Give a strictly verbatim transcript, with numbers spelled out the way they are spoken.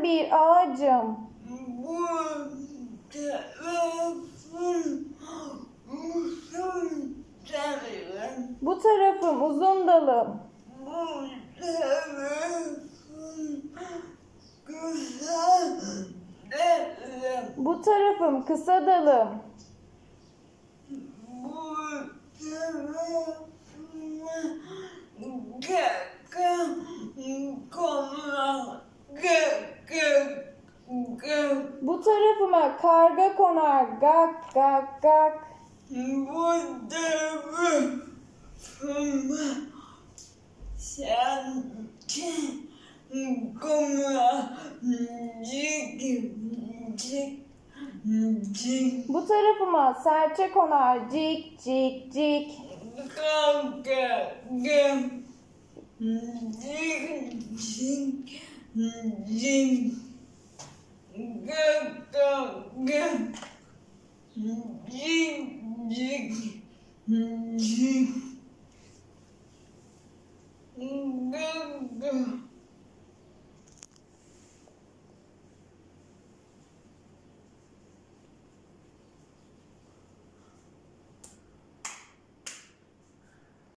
bir ağacım. Bu tarafım uzun dalım. Bu tarafım uzun dalım. Bu tarafım kısa dalım. Bu tarafım kısa dalım. Bu tarafıma kaka koma kaka kaka. Bu tarafıma karga konar gak gak gak. Bu tarafıma sanki koma cik cik cik. Bu tarafıma serçe konar cik cik cik. Kaka gam cik cik cik. Kaka gam cik cik cik. Kaka